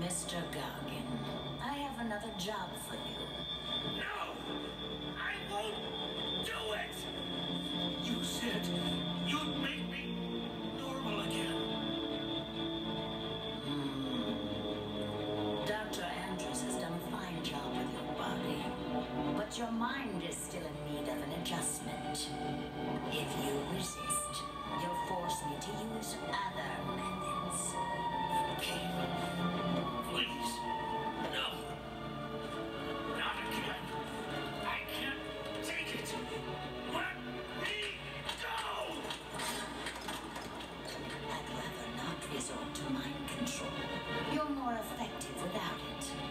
Mr. Gargan, I have another job for you. No! I won't do it! You said you'd make me normal again. Dr. Andrews has done a fine job with your body, but your mind is still in need of an adjustment. If you resist, you'll force me to use other methods. Okay. Please. No. Not again. I can't take it. Let me go! I'd rather not resort to mind control. You're more effective without it.